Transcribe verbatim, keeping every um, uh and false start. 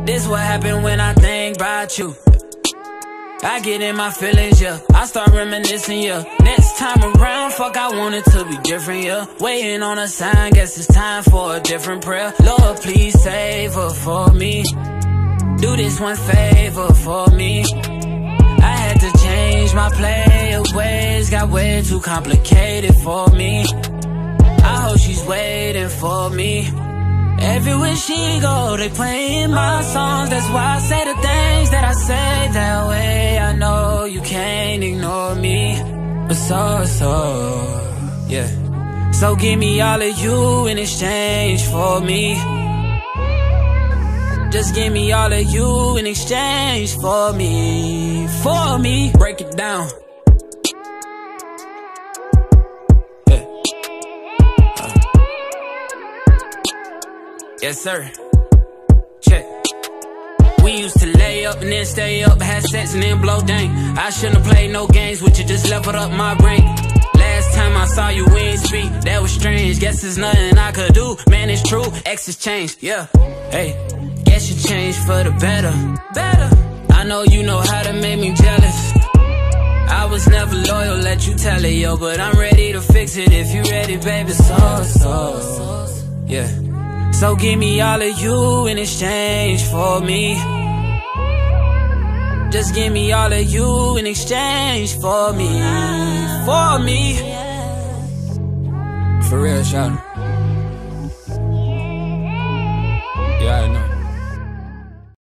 This what happened when I think about you. I get in my feelings, yeah. I start reminiscing, yeah. Next time around, fuck, I want it to be different, yeah. Waiting on a sign, guess it's time for a different prayer. Lord, please save her for me. Do this one favor for me. I had to change my player ways, got way too complicated for me. I hope she's waiting for me. Everywhere she go, they playing my songs. That's why I say the things that I say that way. I know you can't ignore me, but so, so, yeah. So give me all of you in exchange for me. Just give me all of you in exchange for me, for me. Break it down. Yes, sir. Check. We used to lay up and then stay up, had sex and then blow dang. I shouldn't have played no games with you, just leveled up my brain. Last time I saw you, we ain't speak, that was strange. Guess there's nothing I could do, man, it's true. Exes changed, yeah. Hey, guess you changed for the better. Better. I know you know how to make me jealous. I was never loyal, let you tell it, yo. But I'm ready to fix it if you ready, baby. So, so, yeah. So give me all of you in exchange for me. Just give me all of you in exchange for me, for me. For real, shout.